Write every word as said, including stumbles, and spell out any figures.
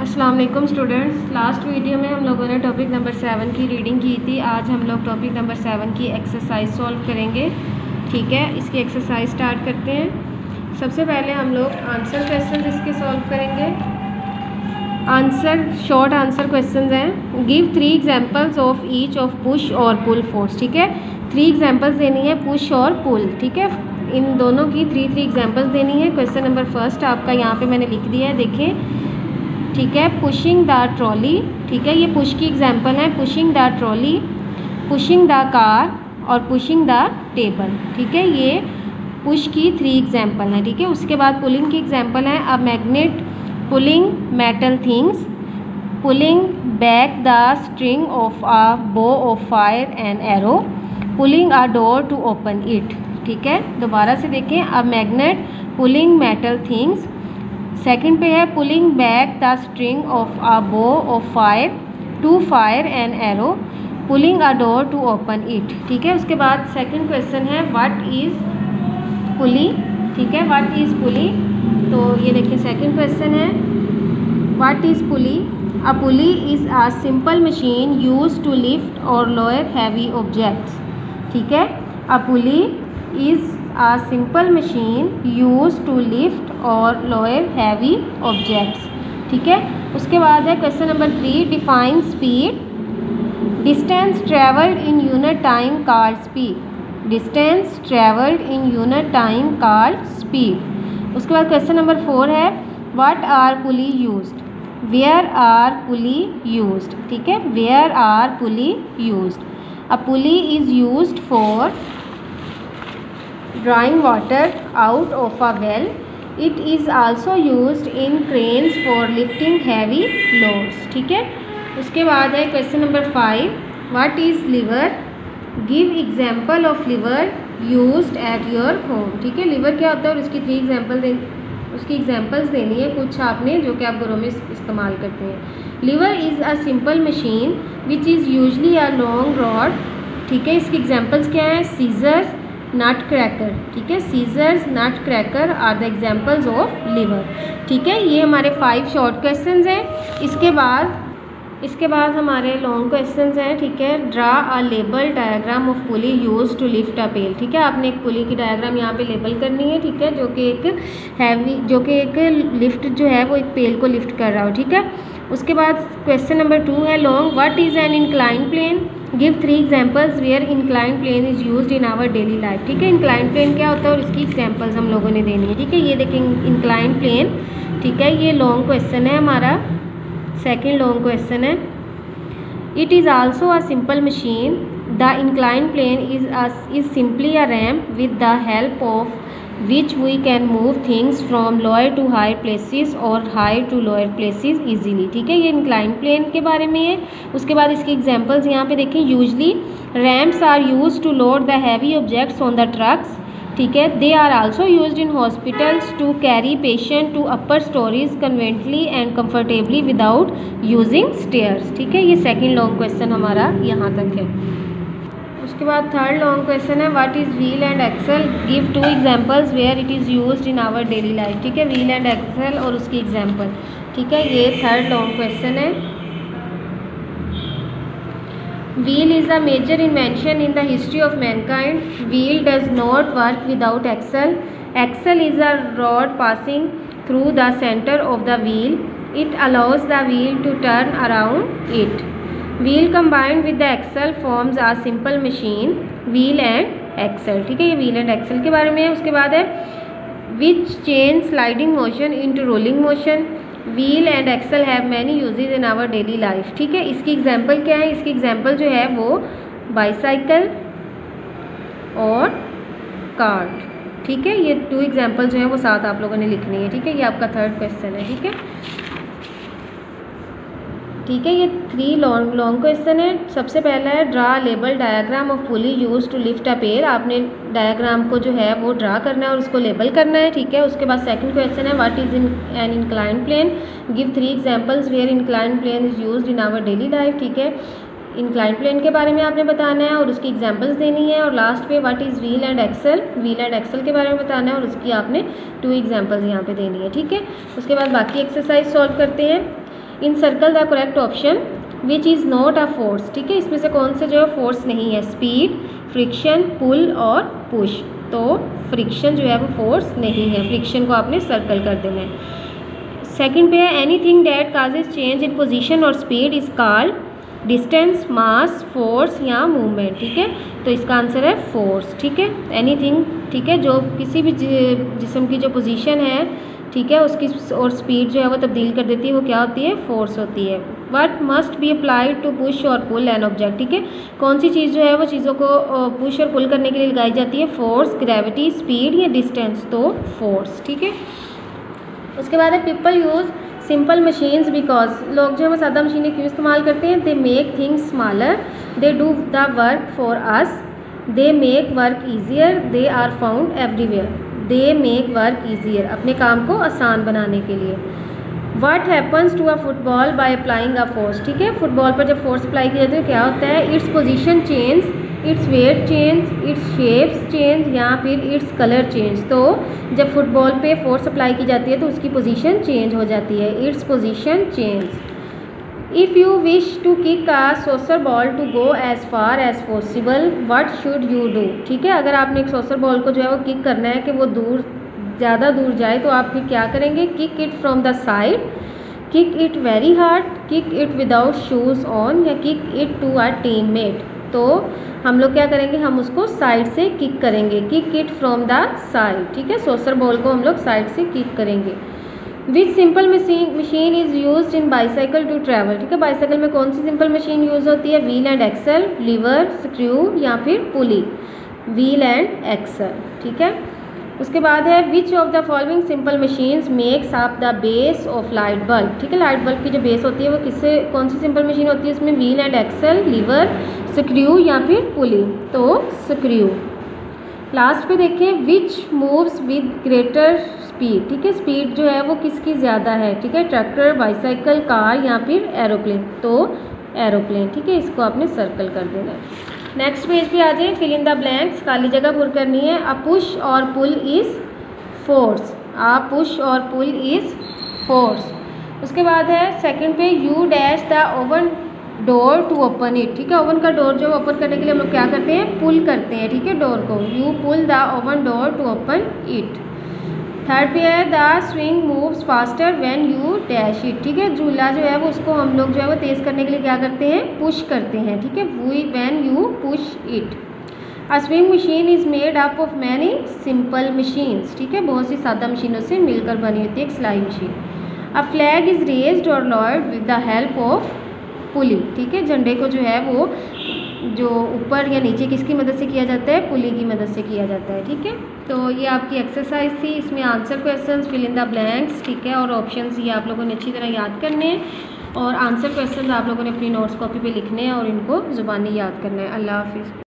अस्सलाम वालेकुम students. Last video में हम लोगों ने टॉपिक नंबर सेवन की रीडिंग की थी। आज हम लोग टॉपिक नंबर सेवन की एक्सरसाइज सॉल्व करेंगे। ठीक है, इसकी एक्सरसाइज स्टार्ट करते हैं। सबसे पहले हम लोग आंसर क्वेश्चन इसके सॉल्व करेंगे। आंसर शॉर्ट आंसर क्वेश्चन हैं। Give three examples of each of push और पुल फोर्स। ठीक है, थ्री एग्जाम्पल्स देनी है, पुश और पुल। ठीक है, इन दोनों की थ्री थ्री एग्जाम्पल्स देनी है। क्वेश्चन नंबर फर्स्ट आपका यहाँ पे मैंने लिख दिया है, देखें। ठीक है, पुशिंग द ट्रॉली। ठीक है, ये पुश की एग्जाम्पल है। Pushing the trolley, pushing the car और पुशिंग द टेबल। ठीक है, ये पुश की थ्री एग्जाम्पल हैं। ठीक है, उसके बाद पुलिंग की एग्जाम्पल है। A magnet pulling metal things, pulling back the string of a bow of fire and arrow, pulling a door to open it. ठीक है, दोबारा से देखें। A magnet pulling metal things, second पे है pulling back the string of a bow of fire to fire an arrow, pulling a door to open it. ठीक है, उसके बाद सेकंड क्वेश्चन है व्हाट इज़ पुली। ठीक है, व्हाट इज़ पुली। तो ये देखिए सेकंड क्वेश्चन है what is pulley. A pulley is a simple machine used to lift और लोअर हैवी ऑब्जेक्ट्स। ठीक है, a pulley is a simple machine used to lift or lower heavy objects। ठीक है, उसके बाद है question number three define speed. Distance travelled in unit time called speed. Distance travelled in unit time called speed. उसके बाद question number four है what are pulley used. Where are pulley used. ठीक है, where are pulley used. A pulley is used for drawing water out of a well. It is also used in cranes for lifting heavy loads। ठीक है, उसके बाद है question number five what is lever. Give example of lever used at your home. ठीक है, liver क्या होता है और उसकी थ्री एग्जाम्पल दे उसकी एग्जाम्पल्स देनी है कुछ आपने जो कि आप घरों में इस्तेमाल करते हैं। Lever is a simple machine which is usually a long rod. ठीक है, इसकी एग्जाम्पल्स क्या हैं। Scissors, nut cracker. ठीक है, scissors, nut cracker are the examples of lever. ठीक है, ये हमारे फाइव शॉर्ट क्वेश्चंस हैं। इसके बाद इसके बाद हमारे लॉन्ग क्वेश्चंस हैं। ठीक है, draw a label diagram of pulley use to lift a pail. ठीक है, आपने एक पुली की डायग्राम यहाँ पे लेबल करनी है। ठीक है, जो कि एक हैवी जो कि एक लिफ्ट जो है वो एक पेल को लिफ्ट कर रहा हो। ठीक है, उसके बाद क्वेश्चन नंबर टू है long what is an incline plane. Give three examples where incline plane is used in our daily life. ठीक है, इंक्लाइन प्लेन क्या होता है और इसकी एग्जाम्पल्स हम लोगों ने देनी है। ठीक है, ये देखें इंक्लाइन प्लेन। ठीक है, ये लॉन्ग क्वेश्चन है हमारा, सेकेंड लॉन्ग क्वेश्चन है। It is also a simple machine. The incline plane is is simply a ramp with the help of which we can move things from lower to higher places और higher to lower places easily। ठीक है, ये incline plane के बारे में है। उसके बाद इसकी एग्जांपल्स यहाँ पे देखें। Usually ramps are used to load the heavy objects on the trucks. ठीक है, they are also used in hospitals to carry patient to upper stories conveniently and comfortably without using stairs. ठीक है, ये second long question हमारा यहाँ तक है। उसके बाद थर्ड लॉन्ग क्वेश्चन है what is wheel and axle. Give two examples where it is used in our daily life. ठीक है, व्हील एंड एक्सल और उसकी एग्जांपल। ठीक है, ये थर्ड लॉन्ग क्वेश्चन है। Wheel is a major invention in the history of mankind. Wheel does not work without axle. Axle is a rod passing through the centre of the wheel. It allows the wheel to turn around it. Wheel combined with the axle forms a simple machine। Wheel and axle. ठीक है, ये wheel and axle के बारे में है। उसके बाद है which change sliding motion into rolling motion. Wheel and axle have many uses in our daily life. ठीक है, इसकी एग्जांपल क्या है। इसकी एग्जांपल जो है वो बाईसाइकिल और कार्ट। ठीक है, ये टू एग्जांपल जो है वो साथ आप लोगों ने लिखनी है। ठीक है, ये आपका थर्ड क्वेश्चन है। ठीक है ठीक है, ये थ्री लॉन्ग लॉन्ग क्वेश्चन है। सबसे पहला है draw label diagram of pulley use to lift a pail. आपने डायग्राम को जो है वो ड्रा करना है और उसको लेबल करना है। ठीक है, उसके बाद सेकंड क्वेश्चन है what is in an incline plane. Give three examples where incline plane is used in our daily life. ठीक है, इंक्लाइन प्लेन के बारे में आपने बताना है और उसकी एग्जांपल्स देनी है। और लास्ट पे what is wheel and axle. Wheel and axle के बारे में बताना है और उसकी आपने टू एग्जांपल्स यहाँ पे देनी है। ठीक है, उसके बाद बाकी एक्सरसाइज सॉल्व करते हैं। Encircle the correct option which is not a force. ठीक है, इसमें से कौन से जो है फोर्स नहीं है? स्पीड, फ्रिक्शन, पुल और पुश। तो फ्रिक्शन जो है वो फोर्स नहीं है, फ्रिक्शन को आपने सर्कल कर देना है। सेकंड पे है anything that causes change in position और speed is called distance, mass, force या मूवमेंट। ठीक है, तो इसका आंसर है फोर्स। ठीक है, एनीथिंग, ठीक है, जो किसी भी जिस्म की जो पोजीशन है, ठीक है, उसकी और स्पीड जो है वो तब्दील कर देती है, वो क्या होती है? फोर्स होती है। What must be applied to push और पुल एन ऑब्जेक्ट। ठीक है, कौन सी चीज़ जो है वो चीज़ों को पुश और पुल करने के लिए लगाई जाती है? फोर्स, ग्रेविटी, स्पीड या डिस्टेंस। तो फोर्स। ठीक है, उसके बाद है people use simple machines because, लोग जो है वो सादा मशीनें क्यों इस्तेमाल करते हैं? They make things smaller, they do the work for us, they make work easier, they are found everywhere. They make work easier, अपने काम को आसान बनाने के लिए। What happens to a football by applying a force. ठीक है, football पर जब फोर्स अप्लाई किया जाता है क्या होता है? Its position change, its weight change, its shapes change या फिर इट्स कलर चेंज। तो जब फुटबॉल पे फोर्स अप्लाई की जाती है तो उसकी पोजीशन चेंज हो जाती है, its position change. If you wish to kick a soccer ball to go as far as possible what should you do. ठीक है, अगर आपने एक सॉसर बॉल को जो है वो किक करना है कि वो दूर, ज़्यादा दूर जाए, तो आप फिर क्या करेंगे? Kick it from the side, kick it very hard, kick it without shoes on या kick it to a teammate. तो हम लोग क्या करेंगे? हम उसको साइड से किक करेंगे, kick it from the side. ठीक है, सॉसर बॉल को हम लोग साइड से किक करेंगे। Which simple machine machine is use in bicycle to travel. ठीक है, बाईसाइकिल में कौन सी सिंपल मशीन यूज़ होती है? Wheel and axle, lever, screw या फिर पुली। Wheel and axle. ठीक है, उसके बाद है which of the following simple machines makes up the base of light bulb. ठीक है, लाइट बल्ब की जो बेस होती है वो किससे, कौन सी सिंपल मशीन होती है? उसमें wheel and axle, lever, screw या फिर पुली। तो स्क्रू। लास्ट पे देखें which moves with greater speed. ठीक है, स्पीड जो है वो किसकी ज़्यादा है? ठीक है, ट्रैक्टर, बाईसाइकिल, कार या फिर एरोप्लेन। तो एरोप्लेन। ठीक है, इसको आपने सर्कल कर देना है। नेक्स्ट पेज पे आ जाए, फिल इन द ब्लैंक्स, खाली जगह पुर करनी है। अ पुश और pull is force, a push और पुल इज़ फोर्स। उसके बाद है सेकंड पे, you dash the oven door to open it. ठीक है, ओवन का डोर जो ओपन करने के लिए हम लोग क्या करते हैं? पुल करते हैं। ठीक है, डोर को, you pull the oven door to open it. Third पे है the swing moves faster when you dash it. ठीक है, झूला जो है वो उसको हम लोग जो है वो तेज़ करने के लिए क्या करते हैं? पुश करते हैं। ठीक है, we when you push it. A swing machine is made up of many simple machines. ठीक है, बहुत सी सादा मशीनों से मिलकर बनी होती है एक सिलाई machine. A flag is raised और lowered with the help of pulley. ठीक है, झंडे को जो है वो जो ऊपर या नीचे किसकी मदद से किया जाता है? पुली की मदद से किया जाता है। ठीक है, तो ये आपकी एक्सरसाइज थी, इसमें answer questions, fill in the blanks, ठीक है, और ऑप्शंस ये आप लोगों ने अच्छी तरह याद करने हैं और आंसर क्वेश्चंस आप लोगों ने अपनी नोट्स कॉपी पे लिखने हैं और इनको ज़ुबानी याद करना है। अल्लाह हाफिज़।